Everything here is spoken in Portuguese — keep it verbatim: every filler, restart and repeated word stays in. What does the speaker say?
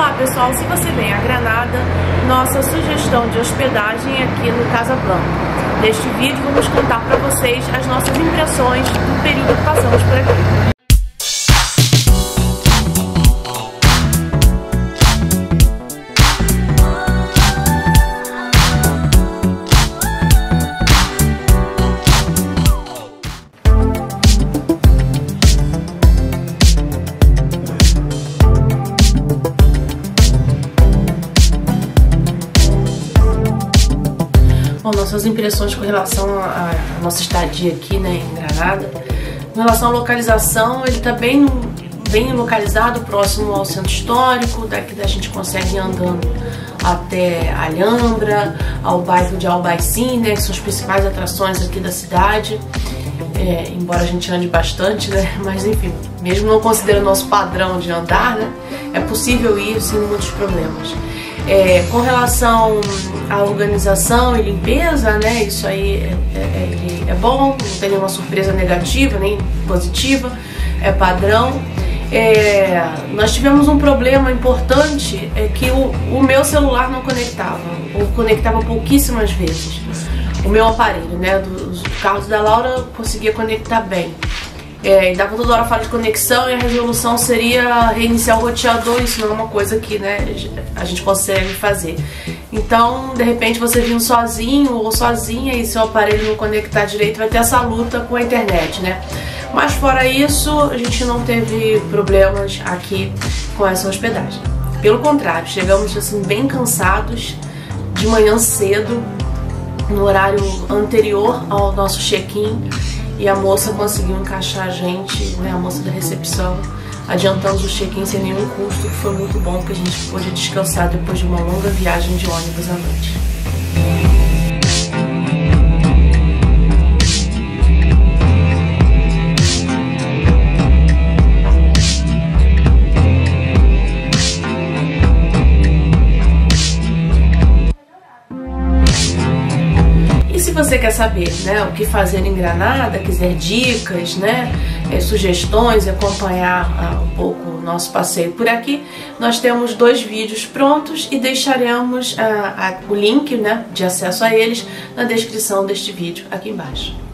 Olá pessoal, se você vem a Granada, nossa sugestão de hospedagem é aqui no Casa Blanca. Neste vídeo vamos contar para vocês as nossas impressões do período que passamos por aqui. Bom, nossas impressões com relação à nossa estadia aqui, né, em Granada. Com relação à localização, ele está bem, bem localizado, próximo ao centro histórico. Daqui a gente consegue ir andando até a Alhambra, ao bairro de Albaicín, né, que são as principais atrações aqui da cidade. É, embora a gente ande bastante, né, mas enfim, mesmo não considerando o nosso padrão de andar, né, é possível ir sem muitos problemas. É, com relação à organização e limpeza, né, isso aí é, é, é bom, não tem nenhuma surpresa negativa nem positiva, é padrão. É, nós tivemos um problema importante, é que o, o meu celular não conectava, ou conectava pouquíssimas vezes. O meu aparelho, né, dos carros da Laura conseguia conectar bem. É, e dava toda hora falha de conexão e a resolução seria reiniciar o roteador. Isso não é uma coisa que, né, a gente consegue fazer. Então, de repente, você vindo sozinho ou sozinha e seu aparelho não conectar direito, vai ter essa luta com a internet, né? Mas fora isso, a gente não teve problemas aqui com essa hospedagem. Pelo contrário, chegamos assim bem cansados de manhã cedo, no horário anterior ao nosso check-in. E a moça conseguiu encaixar a gente, né, a moça da recepção, adiantamos o check-in sem nenhum custo, que foi muito bom, porque a gente pôde descansar depois de uma longa viagem de ônibus à noite. Se você quer saber, né, o que fazer em Granada, quiser dicas, né, é, sugestões e acompanhar ah, um pouco o nosso passeio por aqui, nós temos dois vídeos prontos e deixaremos ah, ah, o link, né, de acesso a eles na descrição deste vídeo aqui embaixo.